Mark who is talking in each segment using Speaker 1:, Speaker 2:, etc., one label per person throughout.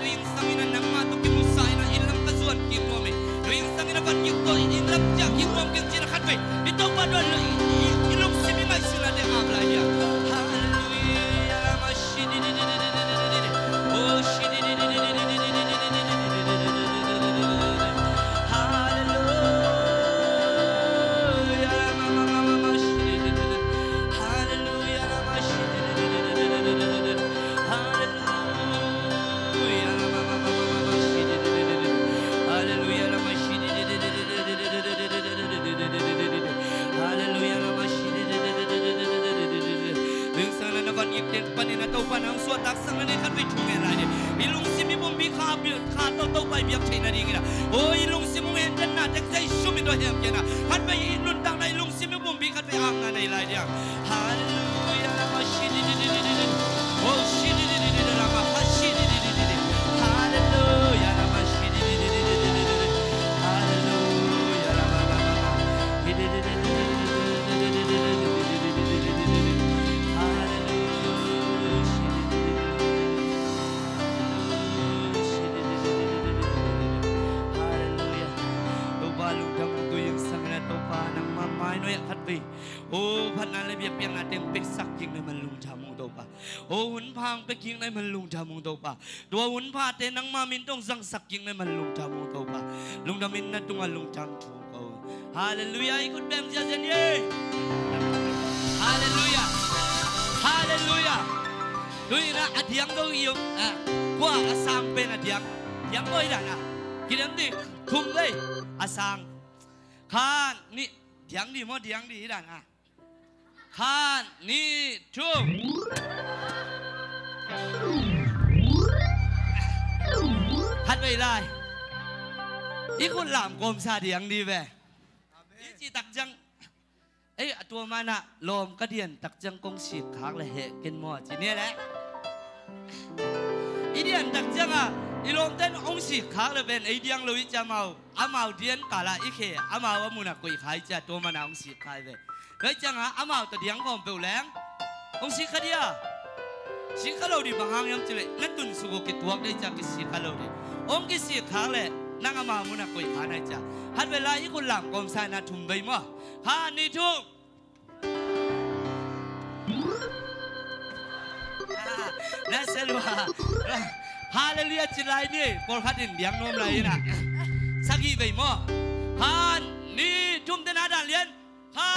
Speaker 1: tuwing sanginan ng matok kimusay na ilang kazuan kimome tuwing sanginan ban yukto ilang jak kimom keng cinakatwe ito pa doon ilong simimay sila de abla dia hallelujah mashidi oh shidi panang suatak sang nani kan bitungan lagi. Ilung simi bumbi kabil kato tau pai biak cina dingin. Oh ilung simi menden na tek jai sumi doh yang kena. Kan pai inun tang na ilung simi bumbi kan pai ang nani lagi. Hallelujah nama shidi di. Oh shidi di nama shidi di. Hallelujah nama shidi di. Hallelujah nama di. Ohพันนั้นเลยเบียบเปียงนาเต็มเป็กซักยิงในมันลุงจามุงโตปะโอ้หุ่นพางเป็กยิงในมันลุงจามุงโตปะตัวหุ่นพาเตนังมามินต้องสังสักยิงในมันลุงจามุงโตปะลุงดามินนั่นต้องลุงจางถูกเอาฮาเลลูยาอีกคนเบมเจเจนี่ฮาเลลูยาฮาเลลูยาดูนะอดียงต้องอยู่กว่าอาสังเป็นอดียงยังไม่ได้นะกินดิทุ่มเลยอาสังข้านี่เดียงดีมั้งเดียงดีด่านอ่ะข้านี่ทุ่มฮัดไปเลยอีคนหลามกลมซาเดียงดีแว่อีจีตักจังเอ้ยตัวมันอะลมกระเดียนตักจังกงฉีกขากเลยเหะกินหมดจีเนี่ยแหละอีเดียนตักจังอะอีลมเต้นองฉีกขากเลยเป็นไอเดียงลุยจะเมาอาเมาเดียนกาละอีเขอาเมาว่ามุนักกุยขายจะตัวมันองฉีกขายเลยเฮ้ยจังอะอาเมาตัวเดียงก็เปล่าแรงองฉีกขดีอะฉีกขเราดิบางครั้งยังจะเลยนั่นตุนสุกกิตัวได้จากกิฉีกขเราดิองกิฉีกขากเลยนั่งอาเมามุนักกุยขายได้จ้ะฮัดเวลาอีคนหลังกลมสายนาทุ่มใบมั่วข้านี่ทุ่มนั่นเสร็จว่าฮาเลลูยาจิไลนี่พอขัดดินเลี้ยงนมไรนะสักกี่ใบมั่วข้านี่ทุ่มเดินหน้าด่านเลี้ยนข้า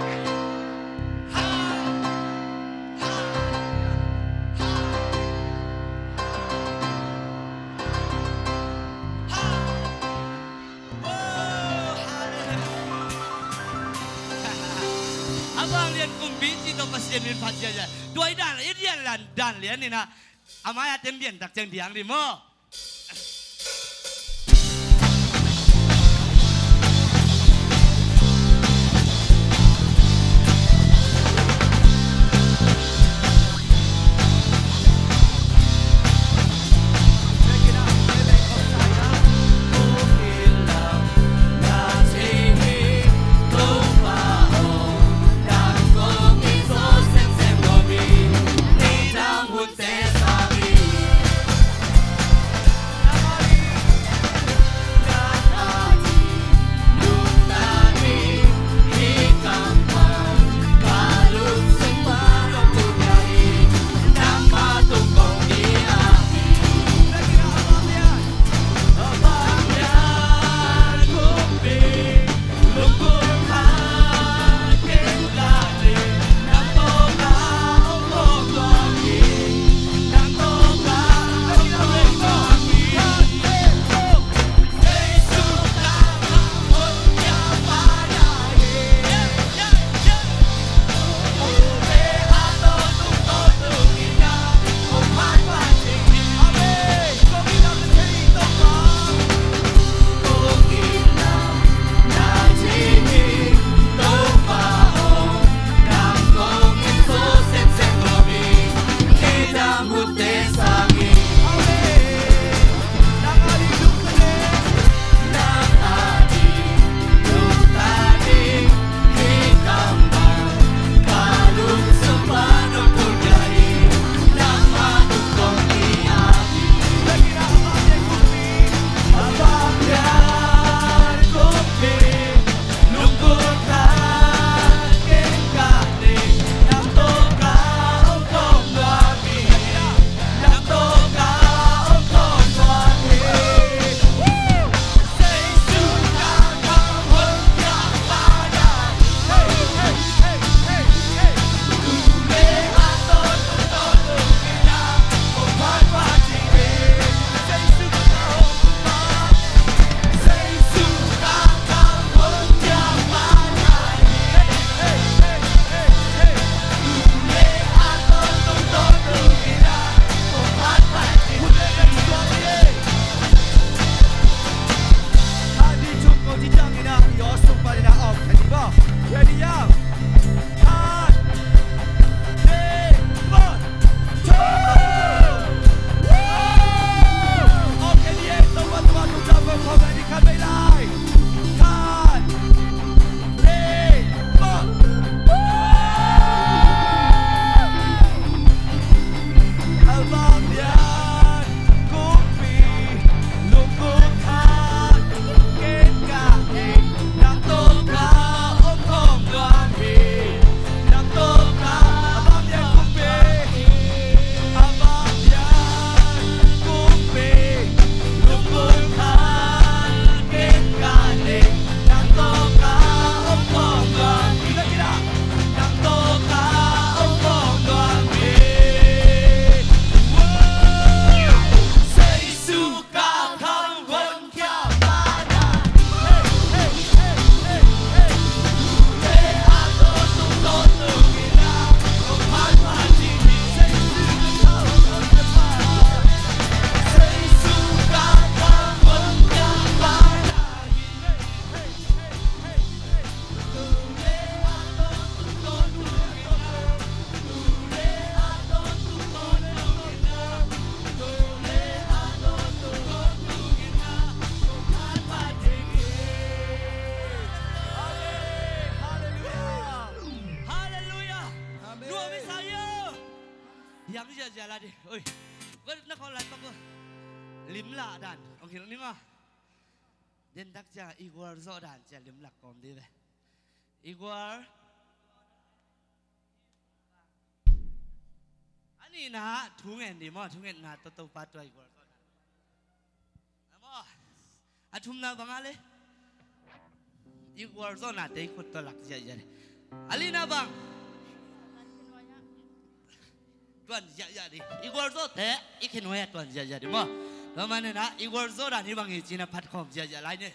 Speaker 1: บางเรียนกลุ่มบีจีต้องมาเสียนเรียนพัดเยอะๆด้วยด่านเรียนหลันด่านเรียนนี่นะอามาเต็มเรียนตักเจียงเดียงดิมั้ง yang dia lah deh, oi, gue nak kau lain apa? Limla dan, oke ni mah, dan tak cia Igor Zodan cia limla kom dia, Igor, ani na thungen di mah thungen na toto patu Igor Zodan, mah, atum na bangale, Igor Zodan deh ikut tolak cia cia deh, Alina bang. Tuan jadi, Igor Zodan, ikan waya tuan jadi, mah, mana nak Igor Zodan ni bang Cina platform jadi lainnya.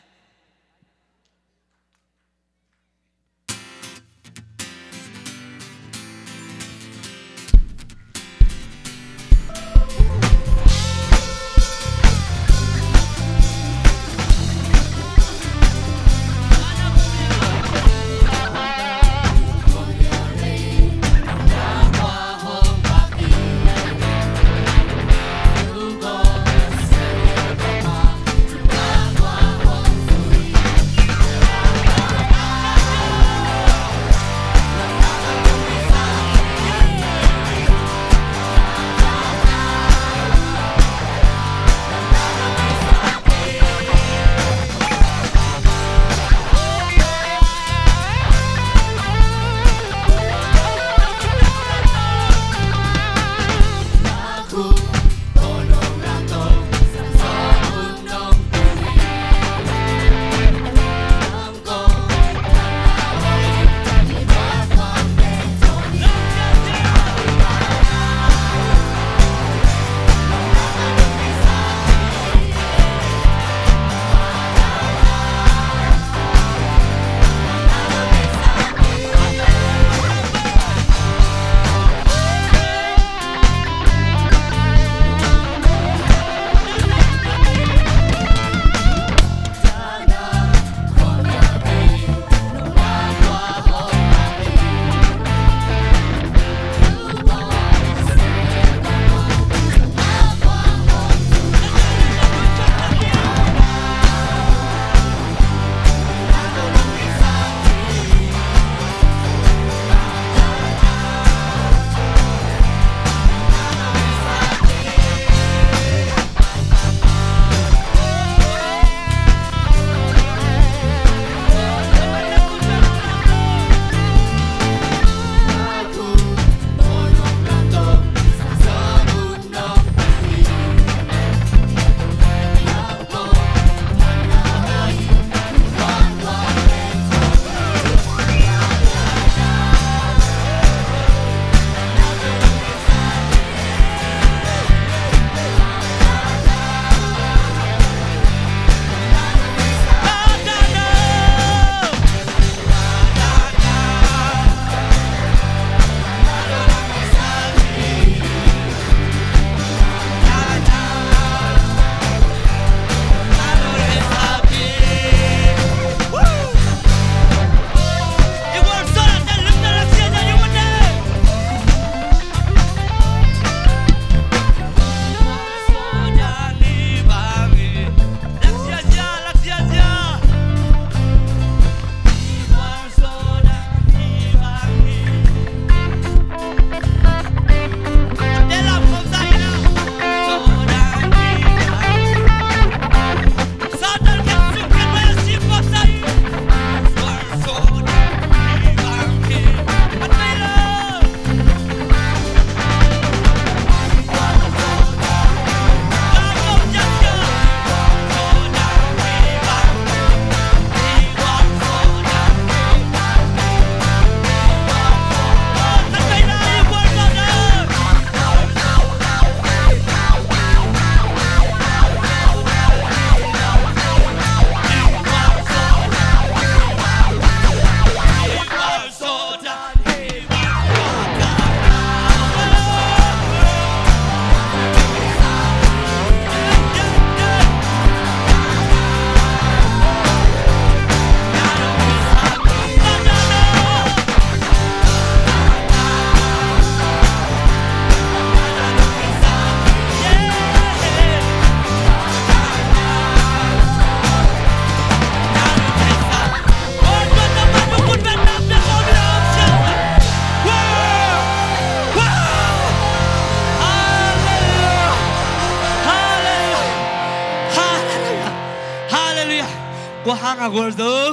Speaker 1: hang à gor do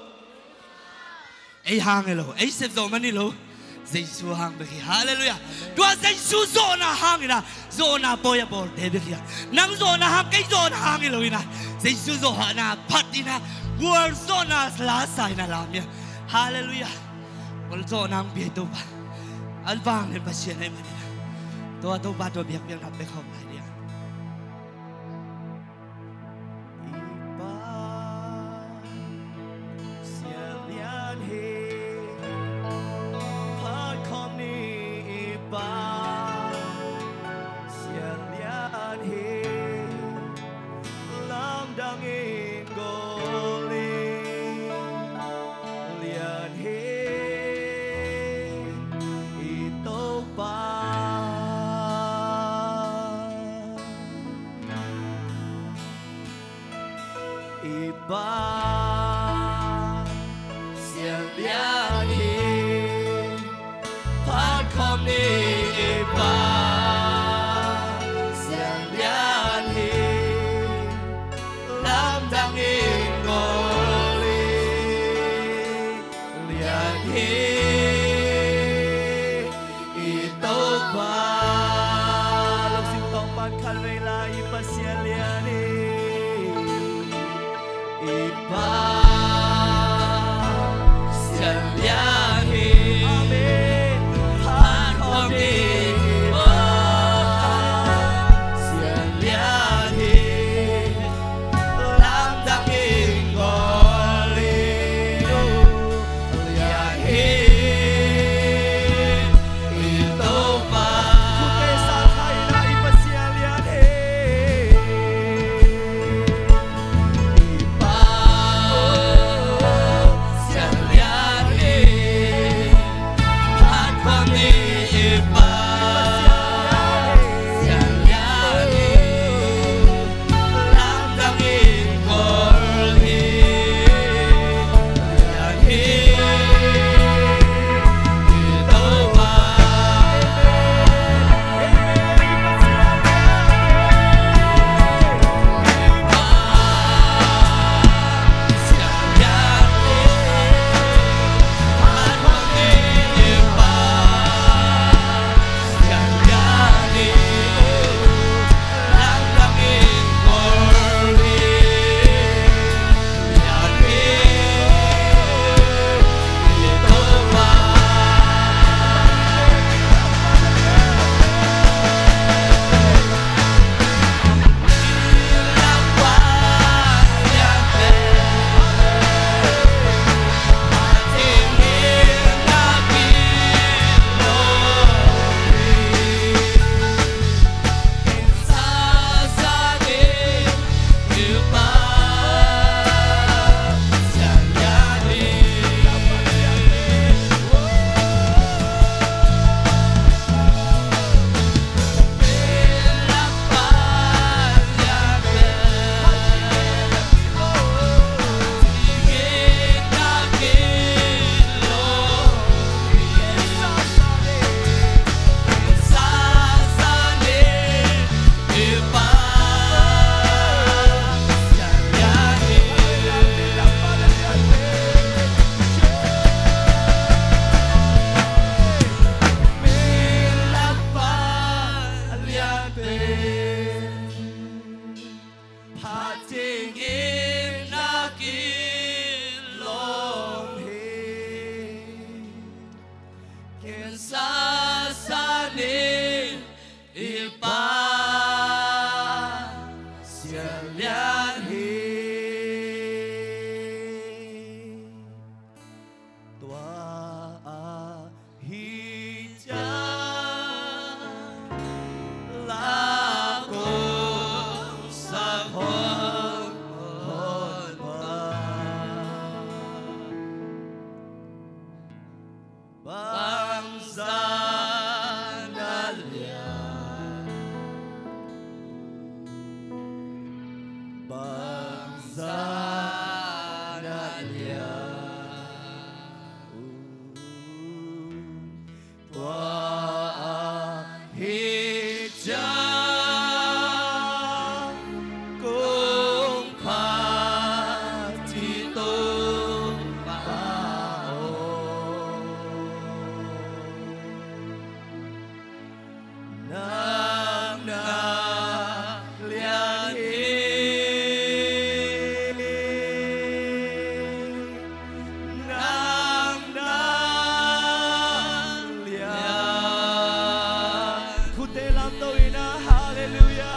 Speaker 1: ấy hang lo ấy xếp zo mani lo Giêsu hang bê hallelujah tua Giêsu zo na hang ina zo na boya bor de bê nang zo na hang cái zo na hang lo ina Giêsu zo ha na phát ina word zo na lá sai na làm ya hallelujah word zo nang bê đâu ba alvang lên pasien này mà tua đâu ba tua biếc biếc nạp bê không lại đi nang na lian nang na lian kute lam to ina hallelujah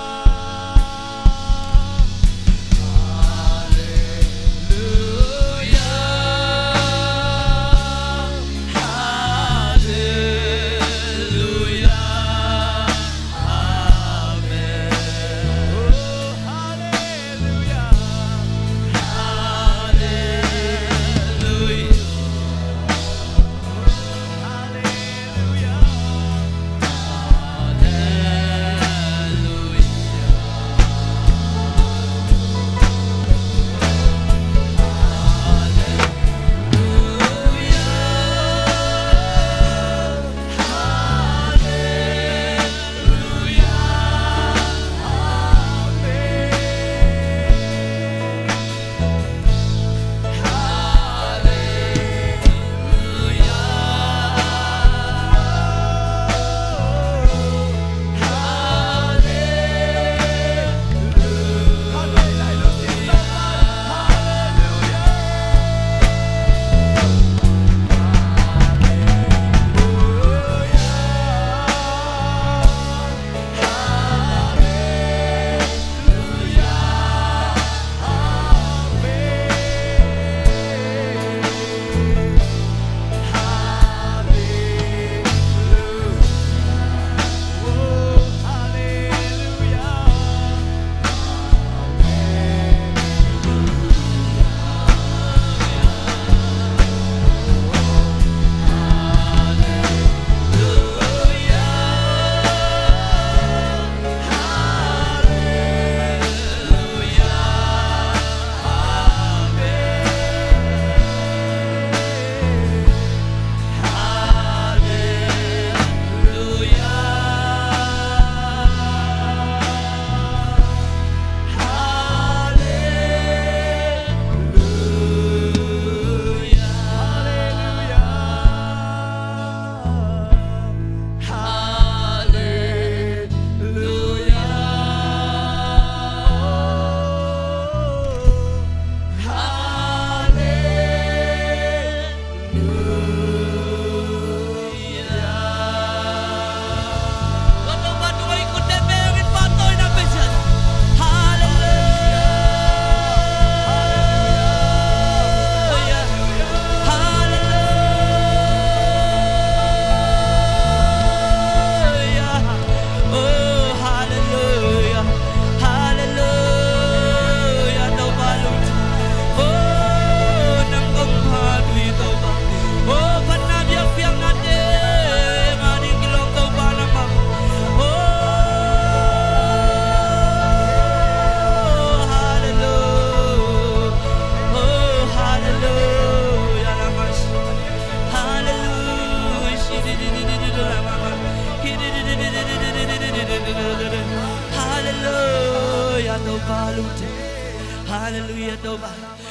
Speaker 1: Hallelujah toba.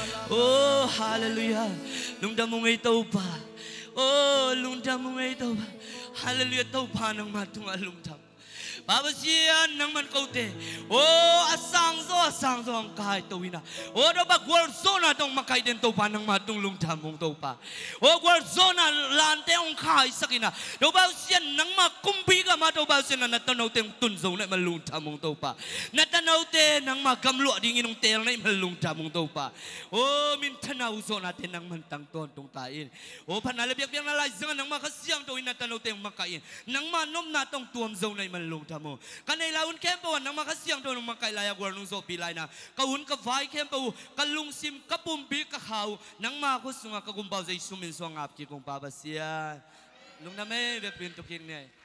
Speaker 1: Oh hallelujah. Lungdam mo ngay toba. Oh lungdam mo ngay toba. Hallelujah toba nang matung alungdam. Babasian nang man kaute. Oh asang zo ang kahit tawina. Oh do ba gwar zona tong makai den toba nang matung lungdam mong toba. Oh gwar zona lante ang kahit sakina. Do ba siyan nang makumbi ka ma do ba siyan na natanaw teng tunzo na malungdam mong toba. Natanaw te nang magamlo ding inong tel na malungdam mong toba. Oh mintanaw zona te nang mantang ton tong kain. Oh panalabyak yang nalazangan nang makasiyang tawin natanaw teng makain. Nang manom natong tuam zona na malungdam mo. Kanay laun kempo nang makasiyang to nang makailaya gwar nung so pilay na kaun ka vai kempo kalungsim kapumbi kakaw nang makus nga kagumbaw sa isumin so ang apki kong babasya. Lung na may bepintukin niya.